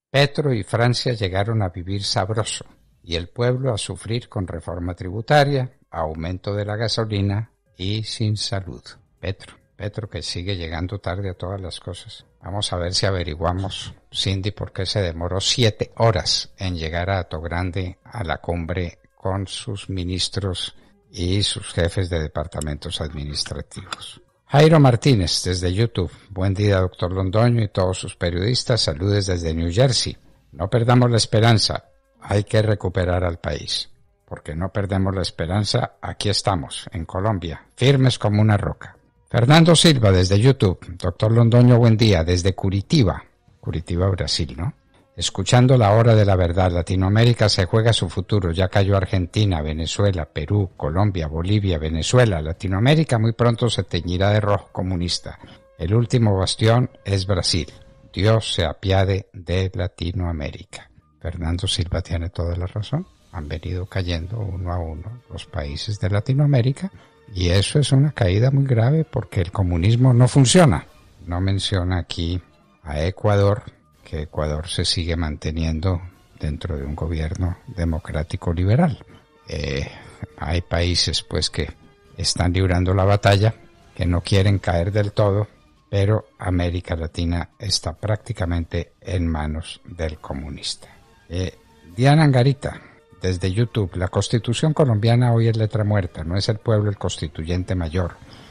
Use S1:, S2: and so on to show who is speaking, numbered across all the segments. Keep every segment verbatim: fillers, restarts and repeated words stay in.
S1: Petro y Francia llegaron a vivir sabroso y el pueblo a sufrir con reforma tributaria, aumento de la gasolina y sin salud. Petro, Petro que sigue llegando tarde a todas las cosas. Vamos a ver si averiguamos, Cindy, por qué se demoró siete horas en llegar a Hato-Grande a la cumbre con sus ministros y sus jefes de departamentos administrativos. Jairo Martínez, desde YouTube. Buen día, doctor Londoño y todos sus periodistas. Saludes desde New Jersey. No perdamos la esperanza. Hay que recuperar al país. Porque no perdemos la esperanza, aquí estamos, en Colombia, firmes como una roca. Fernando Silva, desde YouTube. Doctor Londoño, buen día, desde Curitiba. Curitiba, Brasil, ¿no? Escuchando la hora de la verdad, Latinoamérica se juega su futuro. Ya cayó Argentina, Venezuela, Perú, Colombia, Bolivia, Venezuela. Latinoamérica muy pronto se teñirá de rojo comunista. El último bastión es Brasil. Dios se apiade de Latinoamérica. Fernando Silva tiene toda la razón. Han venido cayendo uno a uno los países de Latinoamérica y eso es una caída muy grave porque el comunismo no funciona. No menciona aquí a Ecuador, que Ecuador se sigue manteniendo dentro de un gobierno democrático liberal. Eh, hay países pues que están librando la batalla, que no quieren caer del todo, pero América Latina está prácticamente en manos del comunista. Eh, Diana Angarita, desde YouTube, la Constitución colombiana hoy es letra muerta, no es el pueblo el constituyente mayor.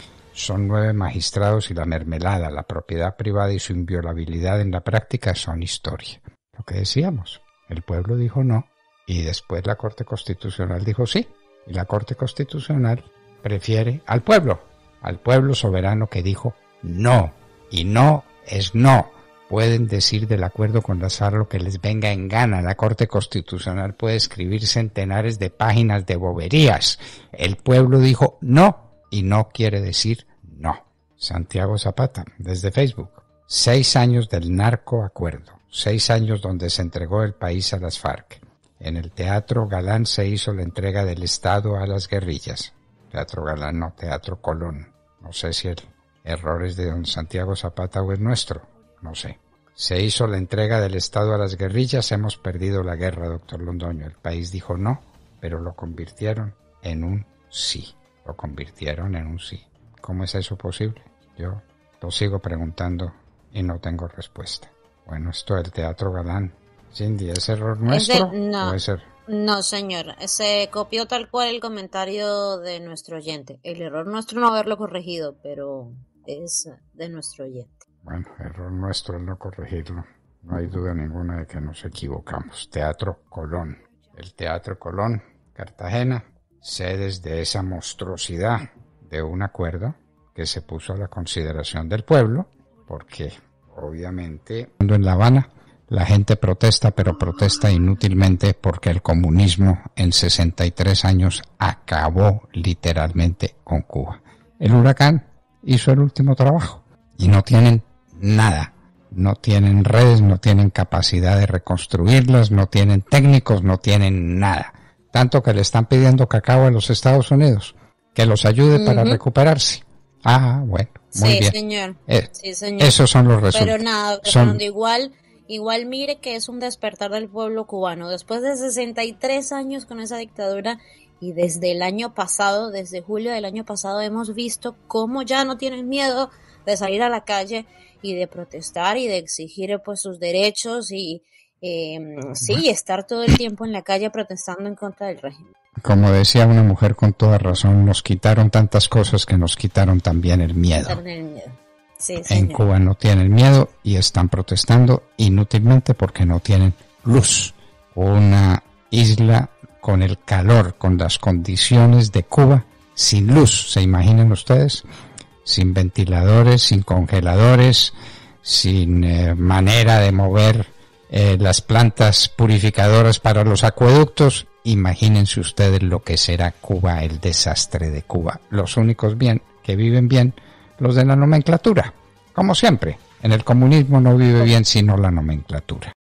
S1: Son nueve magistrados y la mermelada, la propiedad privada y su inviolabilidad en la práctica son historia. Lo que decíamos, el pueblo dijo no y después la Corte Constitucional dijo sí. Y la Corte Constitucional prefiere al pueblo, al pueblo soberano que dijo no. Y no es no. Pueden decir del acuerdo con la S A R lo que les venga en gana. La Corte Constitucional puede escribir centenares de páginas de boberías. El pueblo dijo no. Y no quiere decir no. Santiago Zapata, desde Facebook. Seis años del narcoacuerdo. Seis años donde se entregó el país a las FARC. En el Teatro Galán se hizo la entrega del Estado a las guerrillas. Teatro Galán, no, Teatro Colón. No sé si el error es de don Santiago Zapata o es nuestro. No sé. Se hizo la entrega del Estado a las guerrillas. Hemos perdido la guerra, doctor Londoño. El país dijo no, pero lo convirtieron en un sí. Lo convirtieron en un sí. ¿Cómo es eso posible? Yo lo sigo preguntando y no tengo respuesta. Bueno, esto del Teatro Galán. Cindy, ¿es error nuestro?
S2: De, no,
S1: ¿o es er...
S2: no, señor. Se copió tal cual el comentario de nuestro oyente. El error nuestro no haberlo corregido, pero es de nuestro oyente.
S1: Bueno, error nuestro el no corregirlo. No hay duda ninguna de que nos equivocamos. Teatro Colón. El Teatro Colón, Cartagena. Sedes de esa monstruosidad de un acuerdo que se puso a la consideración del pueblo, porque obviamente cuando en La Habana la gente protesta, pero protesta inútilmente porque el comunismo en sesenta y tres años acabó literalmente con Cuba. El huracán hizo el último trabajo y no tienen nada, no tienen redes, no tienen capacidad de reconstruirlas, no tienen técnicos, no tienen nada. Tanto que le están pidiendo cacao a los Estados Unidos, que los ayude uh-huh. para recuperarse. Ah, bueno, muy
S2: sí,
S1: bien.
S2: Señor.
S1: Eh,
S2: sí, señor.
S1: Esos son los resultados.
S2: Pero nada, Son... igual, igual mire que es un despertar del pueblo cubano. Después de sesenta y tres años con esa dictadura y desde el año pasado, desde julio del año pasado, hemos visto cómo ya no tienen miedo de salir a la calle y de protestar y de exigir pues sus derechos y Eh, sí, estar todo el tiempo en la calle protestando en contra del régimen.
S1: Como decía una mujer con toda razón, nos quitaron tantas cosas que nos quitaron también el miedo.
S2: El miedo. Sí,
S1: en Cuba no tienen miedo y están protestando inútilmente porque no tienen luz. Una isla con el calor, con las condiciones de Cuba, sin luz, ¿se imaginan ustedes? Sin ventiladores, sin congeladores, sin eh, manera de mover Eh, las plantas purificadoras para los acueductos. Imagínense ustedes lo que será Cuba, el desastre de Cuba. Los únicos bien que viven bien, los de la nomenclatura. Como siempre, en el comunismo no vive bien sino la nomenclatura.